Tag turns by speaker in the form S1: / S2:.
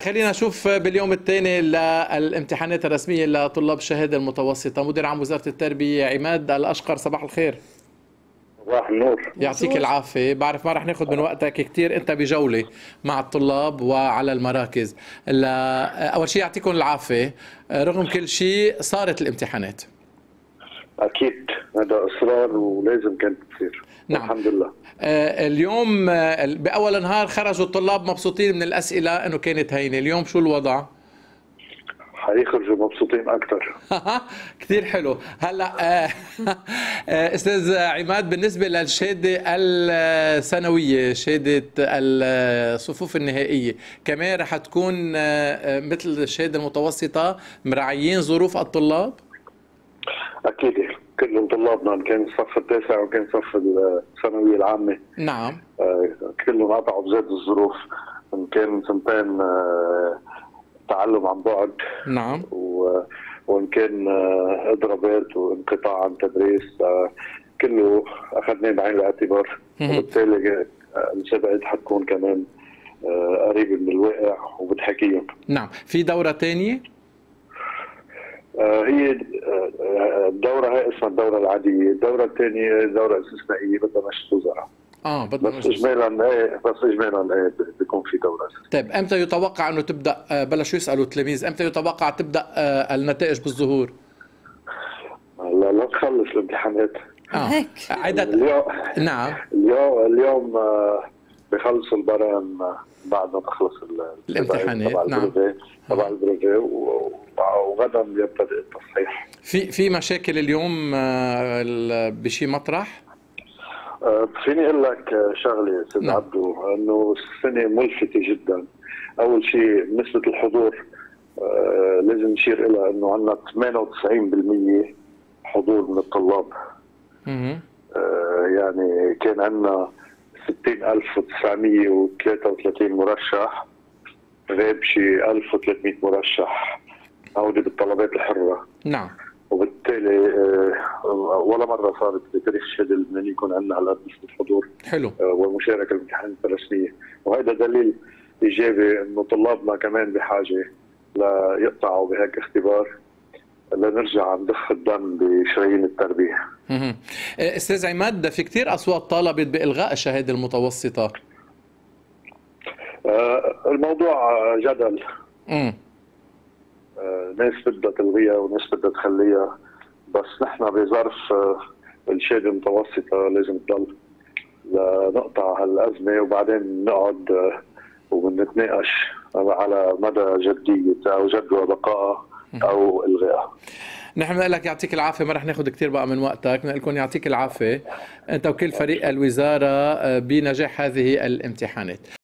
S1: خلينا نشوف باليوم الثاني للامتحانات الرسمية لطلاب الشهادة المتوسطة. مدير عام وزارة التربية عماد الأشقر، صباح الخير.
S2: صباح النور.
S1: يعطيك العافية. بعرف ما رح ناخذ من وقتك كثير، أنت بجولة مع الطلاب وعلى المراكز. أول شيء يعطيكم العافية. رغم كل شيء صارت الامتحانات.
S2: أكيد هذا إصرار ولازم كانت تصير.
S1: نعم.
S2: الحمد لله.
S1: اليوم بأول نهار خرجوا الطلاب مبسوطين من الأسئلة أنه كانت هينة. اليوم شو الوضع؟
S2: حيخرجوا مبسوطين أكثر.
S1: كثير حلو. هلا استاذ عماد، بالنسبه للشهاده الثانويه، شهاده الصفوف النهائيه، كمان رح تكون مثل الشهاده المتوسطه، مراعيين ظروف الطلاب؟
S2: أكيد كلهم طلابنا، إن كان الصف التاسع وكان صف الثانوية العامة.
S1: نعم.
S2: كلهم قطعوا بزاد الظروف، إن كان سنتين تعلم عن بعد.
S1: نعم.
S2: وإن كان إضرابات وانقطاع عن تدريس، كله أخذناه بعين الاعتبار. وبالتالي المسابقات حتكون كمان قريبة من الواقع وبتحكيهم.
S1: نعم. في دورة ثانية؟
S2: هي الدورة هي اسمها الدورة العادية، الدورة الثانية دورة استثنائية بدها مجلس وزراء.
S1: بدنا
S2: بس اجمالا بيكون في دورة.
S1: طيب امتى يتوقع انه تبدا؟ بلشوا يسالوا التلاميذ امتى يتوقع تبدا النتائج بالظهور؟
S2: لا تخلص الامتحانات.
S1: هيك عدد
S2: اليوم.
S1: نعم.
S2: اليوم بخلصوا البرامج بعد ما تخلص
S1: الامتحانات. نعم.
S2: تبع البروجي، وغدا يبتدئ التصحيح.
S1: في مشاكل اليوم بشي مطرح؟
S2: فيني اقول لك شغله استاذ عبدو، انه السنه ملفتة جدا. اول شيء نسبه الحضور لازم نشير الى انه عندنا 98% حضور من الطلاب. يعني كان عندنا 60,933 مرشح، غاب شيء 1300 مرشح، هودي بالطلبات الحره.
S1: نعم.
S2: وبالتالي ولا مره صارت بتاريخ الشهاده اللبنانيه يكون عندنا على نسبه الحضور
S1: حلو
S2: والمشاركه بالامتحانات الرسميه، وهذا دليل ايجابي انه طلابنا كمان بحاجه ليقطعوا بهيك اختبار لنرجع نضخ الدم بشرايين التربيه.
S1: استاذ عماد، في كثير اصوات طالبت بالغاء الشهاده المتوسطه.
S2: الموضوع جدل. ناس بدها تلغيها وناس بدها تخليها، بس نحن بظرف الشهاده المتوسطه لازم تضل لنقطع هالازمه، وبعدين نقعد وبنتناقش على مدى جديه او جدوى بقائها او الغائها.
S1: نحن بنقول لك يعطيك العافيه، ما رح ناخذ كثير بقى من وقتك. بنقول لكم يعطيك العافيه انت وكل فريق الوزاره بنجاح هذه الامتحانات.